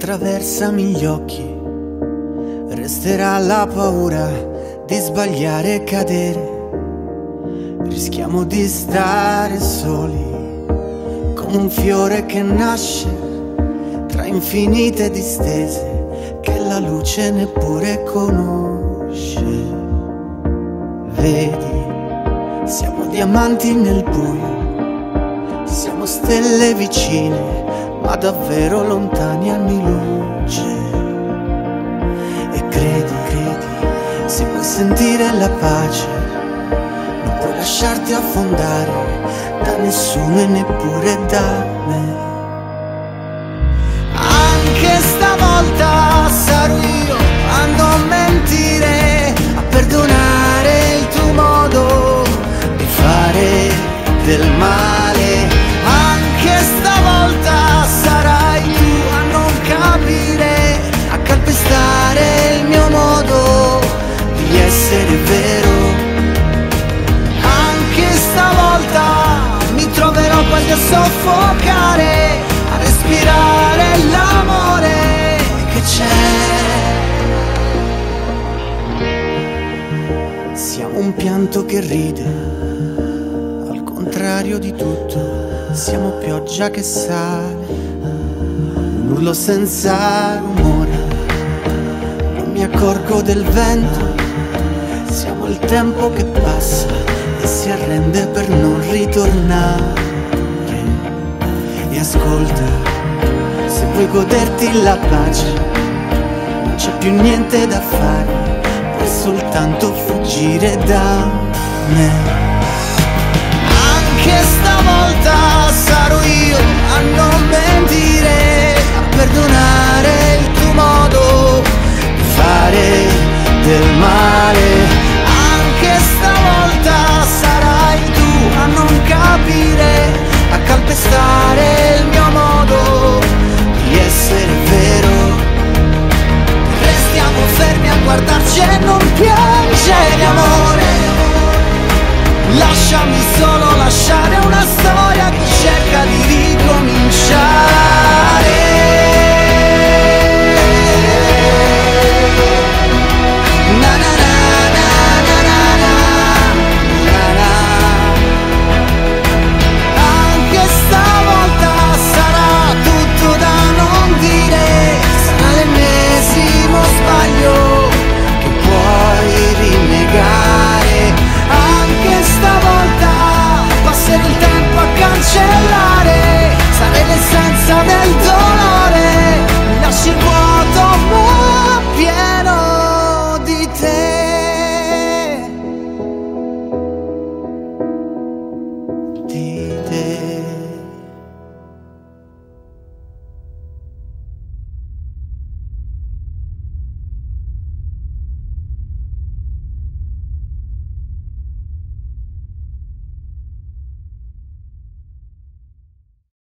Attraversami gli occhi, resterà la paura di sbagliare e cadere. Rischiamo di stare soli, come un fiore che nasce tra infinite distese che la luce neppure conosce. Vedi, siamo diamanti nel buio, siamo stelle vicine ma davvero lontani anni luce. E credi, se vuoi sentire la pace, non puoi lasciarti affondare da nessuno e neppure da me. Anche stavolta sarò io a non mentire, a perdonare il tuo modo di fare del male. Anche stavolta sarai tu a non capire, a calpestare il mio modo di essere vero. Anche stavolta mi troverò quasi a soffocare, a respirare l'amore che c'è. Siamo un pianto che ride, al contrario di tutto. Siamo pioggia che sale, un urlo senza rumore, non mi accorgo del vento. Siamo il tempo che passa e si arrende per non ritornare. E ascolta, se vuoi goderti la pace, non c'è più niente da fare, puoi soltanto fuggire da me. Anche stavolta sarò io a non mentire, a perdonare il tuo modo di fare del male. Anche stavolta sarai tu a non capire, a calpestare il mio modo di essere vero. Restiamo fermi a guardarci e non piangere amore. Lasciami solo lasciare una storia che cerca di ricominciare.